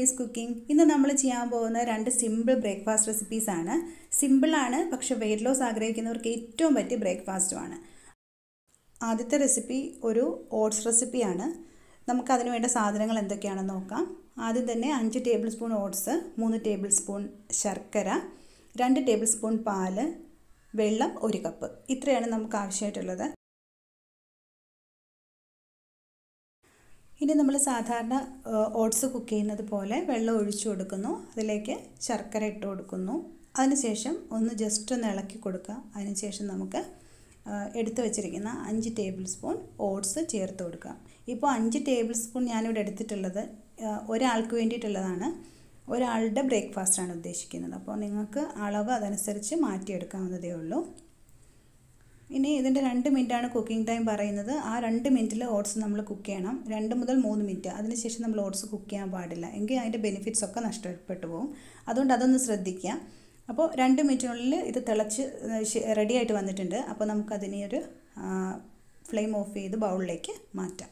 Mummies cooking. ഇന്ന് നമ്മൾ ചെയ്യാൻ പോകുന്ന 2 സിമ്പിൾ ബ്രേക്ക്ഫാസ്റ്റ് റെസിപ്പീസ് ആണ്. സിമ്പിളാണ്, പക്ഷേ വെയിറ്റ് ലോസ് ആഗ്രഹിക്കുന്നവർക്ക് ഏറ്റവും പറ്റിയ ബ്രേക്ക്ഫാസ്റ്റുമാണ്. ആദ്യത്തെ റെസിപ്പി ഒരു ഓട്സ് റെസിപ്പിയാണ്. നമുക്കതിന് വേണ്ട സാധനങ്ങൾ എന്തൊക്കെയാണെന്ന് നോക്കാം. ആദ്യം തന്നെ 5 tablespoon oats, 3 tablespoon ശർക്കര, 2 ടേബിൾ സ്പൂൺ പാല്, വെള്ളം 1 കപ്പ്. ഇത്രയാണ് നമുക്ക് ആവശ്യമായിട്ടുള്ളത്. ഇനി നമ്മൾ സാധാരണ ഓട്സ് കുക്ക് ചെയ്യുന്നത് പോലെ വെള്ളം ഒഴിച്ചു കൊടുക്കുന്നു. അതിലേക്ക് ശർക്കര ഇട്ട് കൊടുക്കുന്നു. അതിനുശേഷം ഒന്ന് ജസ്റ്റ് ഒന്ന് ഇളക്കി കൊടുക്കുക. അതിനുശേഷം നമുക്ക് എടുത്തു വെച്ചിരിക്കുന്ന 5 ടേബിൾ സ്പൂൺ ഓട്സ് ചേർത്ത് കൊടുക്കുക. ഇപ്പോൾ 5 ടേബിൾ സ്പൂൺ ഞാനിവിടെ എടുത്തിട്ടുള്ളത് ഒരാൾക്ക് വേണ്ടിയിട്ടുള്ളതാണ്. ഒരാളുടെ ബ്രേക്ക്ഫാസ്റ്റാണ് ഉദ്ദേശിക്കുന്നത്. അപ്പോൾ നിങ്ങൾക്ക് അളവ് അതനുസരിച്ച് മാറ്റിയെടുക്കാവുന്നതേ ഉള്ളൂ. ഇനി ഇതിൻ്റെ 2 മിനിറ്റാണ് കുക്കിംഗ് ടൈം പറയുന്നത്. ആ 2 മിനിറ്റിൽ ഓട്സ് നമ്മൾ കുക്ക് ചെയ്യണം. 2 മുതൽ 3 മിനിറ്റ്. അതിനുശേഷം നമ്മൾ ഓട്സ് കുക്ക് ചെയ്യാൻ പാടില്ല. എങ്കിൽ അതിൻ്റെ ബെനിഫിറ്റ്സ് ഒക്കെ നഷ്ടപ്പെട്ടു പോകും. അതുകൊണ്ട് അതൊന്ന് ശ്രദ്ധിക്കുക. അപ്പോൾ 2 മിനിറ്റിനുള്ളിൽ ഇത് തിളച്ച് റെഡി ആയിട്ട് വന്നിട്ടുണ്ട്. അപ്പോൾ നമുക്കതിനെ ഒരു ഫ്ലെയിം ഓഫ് ചെയ്ത് ബൗളിലേക്ക് മാറ്റാം.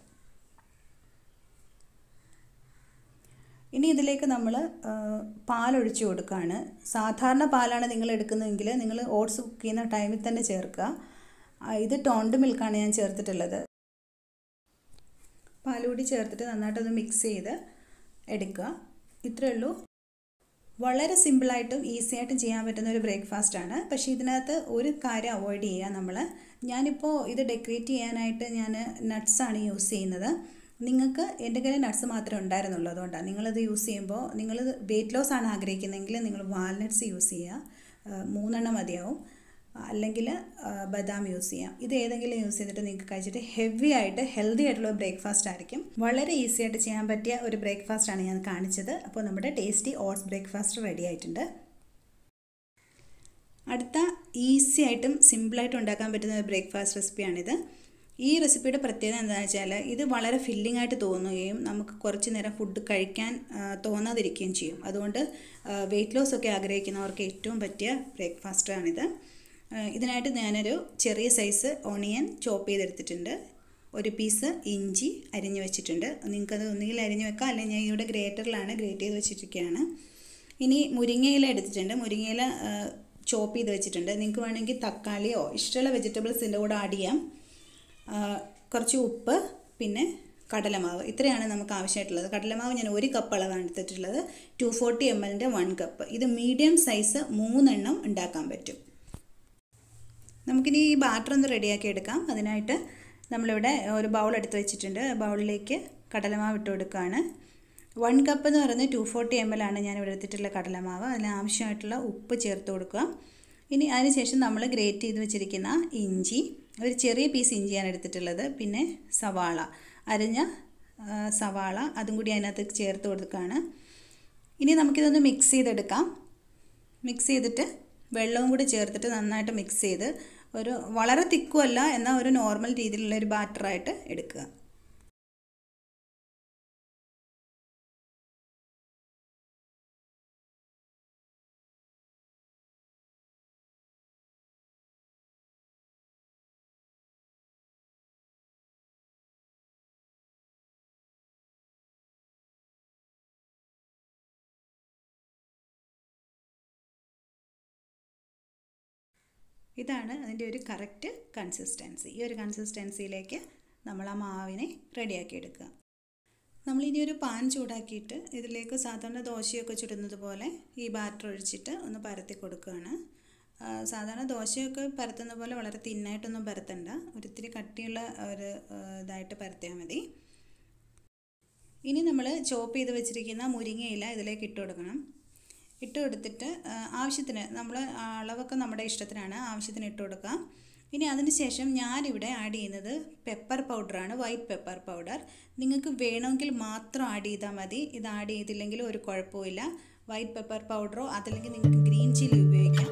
ഇനി ഇതിലേക്ക് നമ്മൾ പാലൊഴിച്ച് കൊടുക്കുകയാണ്. സാധാരണ പാലാണ് നിങ്ങൾ എടുക്കുന്നതെങ്കിൽ നിങ്ങൾ ഓട്സ് കുക്ക് ചെയ്യുന്ന ടൈമിൽ തന്നെ ചേർക്കുക. ഇത് ടോണ്ട് മിൽക്കാണ് ഞാൻ ചേർത്തിട്ടുള്ളത്. പാലുകൂടി ചേർത്തിട്ട് നന്നായിട്ടൊന്ന് മിക്സ് ചെയ്ത് എടുക്കുക. ഇത്രയേ ഉള്ളൂ. വളരെ സിമ്പിളായിട്ടും ഈസി ആയിട്ടും ചെയ്യാൻ പറ്റുന്ന ഒരു ബ്രേക്ക്ഫാസ്റ്റാണ്. പക്ഷേ ഇതിനകത്ത് ഒരു കാര്യം അവോയ്ഡ് ചെയ്യുക. ഞാനിപ്പോൾ ഇത് ഡെക്കറേറ്റ് ചെയ്യാനായിട്ട് ഞാൻ നട്ട്സാണ് യൂസ് ചെയ്യുന്നത്. നിങ്ങൾക്ക് എൻ്റെ കയ്യിൽ നട്ട്സ് മാത്രമേ ഉണ്ടായിരുന്നുള്ളൂ. അതുകൊണ്ടാണ് നിങ്ങളത് യൂസ് ചെയ്യുമ്പോൾ നിങ്ങൾ വെയിറ്റ് ലോസ് ആണ് ആഗ്രഹിക്കുന്നതെങ്കിൽ നിങ്ങൾ വാൽനട്ട്സ് യൂസ് ചെയ്യുക. 3 എണ്ണം മതിയാവും. അല്ലെങ്കിൽ ബദാം യൂസ് ചെയ്യാം. ഇത് ഏതെങ്കിലും യൂസ് ചെയ്തിട്ട് നിങ്ങൾക്ക് കഴിച്ചിട്ട് ഹെവി ആയിട്ട് ഹെൽത്തി ആയിട്ടുള്ള ബ്രേക്ക്ഫാസ്റ്റ് ആയിരിക്കും. വളരെ ഈസി ആയിട്ട് ചെയ്യാൻ പറ്റിയ ഒരു ബ്രേക്ക്ഫാസ്റ്റാണ് ഞാൻ കാണിച്ചത്. അപ്പോൾ നമ്മുടെ ടേസ്റ്റി ഓട്സ് ബ്രേക്ക്ഫാസ്റ്റ് റെഡി ആയിട്ടുണ്ട്. അടുത്ത ഈസി ആയിട്ടും സിമ്പിളായിട്ടും ഉണ്ടാക്കാൻ പറ്റുന്ന ഒരു ബ്രേക്ക്ഫാസ്റ്റ് റെസിപ്പിയാണിത്. ഈ റെസിപ്പിയുടെ പ്രത്യേകത എന്താണെന്ന് വെച്ചാൽ ഇത് വളരെ ഫില്ലിംഗ് ആയിട്ട് തോന്നുകയും നമുക്ക് കുറച്ച് നേരം ഫുഡ് കഴിക്കാൻ തോന്നാതിരിക്കുകയും ചെയ്യും. അതുകൊണ്ട് വെയിറ്റ് ലോസ് ഒക്കെ ആഗ്രഹിക്കുന്നവർക്ക് ഏറ്റവും പറ്റിയ ബ്രേക്ക്ഫാസ്റ്റാണിത്. ഇതിനായിട്ട് ഞാനൊരു ചെറിയ സൈസ് ഓണിയൻ ചോപ്പ് ചെയ്തെടുത്തിട്ടുണ്ട്. 1 പീസ് ഇഞ്ചി അരിഞ്ഞ് വെച്ചിട്ടുണ്ട്. നിങ്ങൾക്കത് ഒന്നുകിൽ അരിഞ്ഞ് വെക്കാം, അല്ലെങ്കിൽ ഞാൻ ഇവിടെ ഗ്രേറ്ററിലാണ് ഗ്രേറ്റ് ചെയ്ത് വെച്ചിരിക്കുകയാണ്. ഇനി മുരിങ്ങയില എടുത്തിട്ടുണ്ട്. മുരിങ്ങയില ചോപ്പ് ചെയ്ത് വെച്ചിട്ടുണ്ട്. നിങ്ങൾക്ക് വേണമെങ്കിൽ തക്കാളിയോ ഇഷ്ടമുള്ള വെജിറ്റബിൾസിൻ്റെ കൂടെ ആഡ് ചെയ്യാം. കുറച്ച് ഉപ്പ്, പിന്നെ കടലമാവ്. ഇത്രയാണ് നമുക്ക് ആവശ്യമായിട്ടുള്ളത്. കടലമാവ് ഞാൻ 1 കപ്പ് അളവാണ് എടുത്തിട്ടുള്ളത്. 240 ml 1 കപ്പ്. ഇത് മീഡിയം സൈസ് 3 എണ്ണം ഉണ്ടാക്കാൻ പറ്റും. നമുക്കിനി ഈ ബാറ്റർ ഒന്ന് റെഡിയാക്കി എടുക്കാം. അതിനായിട്ട് നമ്മളിവിടെ ഒരു ബൗൾ എടുത്ത് വെച്ചിട്ടുണ്ട്. ബൗളിലേക്ക് കടലമാവ് ഇട്ട് കൊടുക്കുകയാണ്. 1 കപ്പ് എന്ന് പറയുന്നത് 240 ml ആണ് ഞാനിവിടെ എടുത്തിട്ടുള്ള കടലമാവ്. അതിനാവശ്യമായിട്ടുള്ള ഉപ്പ് ചേർത്ത് കൊടുക്കുക. ഇനി അതിനുശേഷം നമ്മൾ ഗ്രേറ്റ് ചെയ്ത് വെച്ചിരിക്കുന്ന ഇഞ്ചി, ഒരു ചെറിയ പീസ് ഇഞ്ചിയാണ് എടുത്തിട്ടുള്ളത്. പിന്നെ സവാള, അരിഞ്ഞ സവാള, അതും കൂടി അതിനകത്ത് ചേർത്ത് കൊടുക്കുകയാണ്. ഇനി നമുക്കിതൊന്ന് മിക്സ് ചെയ്തെടുക്കാം. മിക്സ് ചെയ്തിട്ട് വെള്ളവും കൂടി ചേർത്തിട്ട് നന്നായിട്ട് മിക്സ് ചെയ്ത് ഒരു വളരെ തിക്കുമല്ല, എന്നാൽ ഒരു നോർമൽ രീതിയിലുള്ള ഒരു ബാറ്ററായിട്ട് എടുക്കുക. ഇതാണ് അതിൻ്റെ ഒരു കറക്റ്റ് കൺസിസ്റ്റൻസി. ഈ ഒരു കൺസിസ്റ്റൻസിയിലേക്ക് നമ്മൾ ആ മാവിനെ റെഡിയാക്കി എടുക്കുക. നമ്മളിനി ഒരു പാൻ ചൂടാക്കിയിട്ട് ഇതിലേക്ക് സാധാരണ ദോശയൊക്കെ ചുടുന്നത് പോലെ ഈ ബാറ്റർ ഒഴിച്ചിട്ട് ഒന്ന് പരത്തി കൊടുക്കുകയാണ്. സാധാരണ ദോശയൊക്കെ പരത്തുന്ന പോലെ വളരെ തിന്നായിട്ടൊന്നും പരത്തണ്ട, ഒരിത്തിരി കട്ടിയുള്ള ഒരു ഇതായിട്ട് പരത്തിയാൽ മതി. ഇനി നമ്മൾ ചോപ്പ് ചെയ്ത് വെച്ചിരിക്കുന്ന മുരിങ്ങയില ഇതിലേക്ക് ഇട്ട് കൊടുക്കണം. ഇട്ട് കൊടുത്തിട്ട് ആവശ്യത്തിന് നമ്മൾ അളവൊക്കെ നമ്മുടെ ഇഷ്ടത്തിനാണ്, ആവശ്യത്തിന് ഇട്ട് കൊടുക്കാം. ഇനി അതിന് ശേഷം ഞാനിവിടെ ആഡ് ചെയ്യുന്നത് പെപ്പർ പൗഡറാണ്, വൈറ്റ് പെപ്പർ പൗഡർ. നിങ്ങൾക്ക് വേണമെങ്കിൽ മാത്രം ആഡ് ചെയ്താൽ മതി. ഇത് ആഡ് ചെയ്തില്ലെങ്കിൽ ഒരു കുഴപ്പമില്ല. വൈറ്റ് പെപ്പർ പൗഡറോ അതല്ലെങ്കിൽ നിങ്ങൾക്ക് ഗ്രീൻ ചില്ലി ഉപയോഗിക്കാം.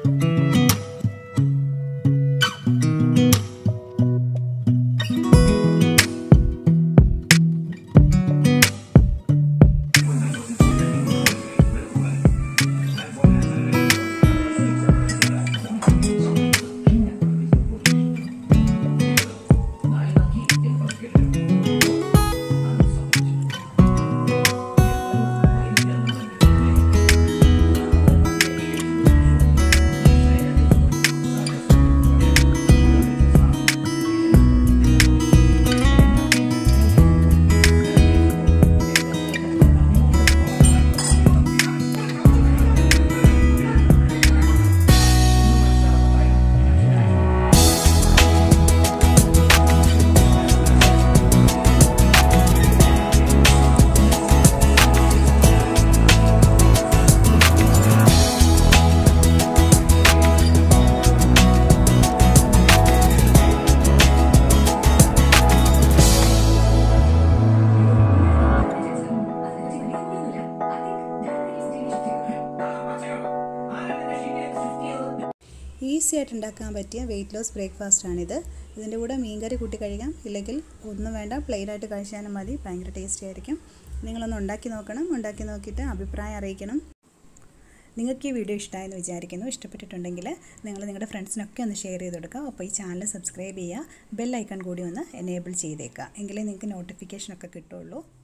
ഈസി ആയിട്ട് ഉണ്ടാക്കാൻ പറ്റിയ വെയിറ്റ് ലോസ് ബ്രേക്ക്ഫാസ്റ്റാണിത്. ഇതിൻ്റെ കൂടെ മീൻകറി കൂട്ടി കഴിക്കാം, ഇല്ലെങ്കിൽ ഒന്നും വേണ്ട, പ്ലെയിനായിട്ട് കഴിച്ചാലും മതി. ഭയങ്കര ടേസ്റ്റി ആയിരിക്കും. നിങ്ങളൊന്ന് ഉണ്ടാക്കി നോക്കണം. ഉണ്ടാക്കി നോക്കിയിട്ട് അഭിപ്രായം അറിയിക്കണം. നിങ്ങൾക്ക് ഈ വീഡിയോ ഇഷ്ടമായെന്ന് വിചാരിക്കുന്നു. ഇഷ്ടപ്പെട്ടിട്ടുണ്ടെങ്കിൽ നിങ്ങൾ നിങ്ങളുടെ ഫ്രണ്ട്സിനൊക്കെ ഒന്ന് ഷെയർ ചെയ്ത് കൊടുക്കുക. അപ്പോൾ ഈ ചാനൽ സബ്സ്ക്രൈബ് ചെയ്യുക, ബെൽ ഐക്കൺ കൂടി ഒന്ന് എനേബിൾ ചെയ്തേക്കുക, എങ്കിലേ നിങ്ങൾക്ക് നോട്ടിഫിക്കേഷനൊക്കെ കിട്ടുള്ളൂ.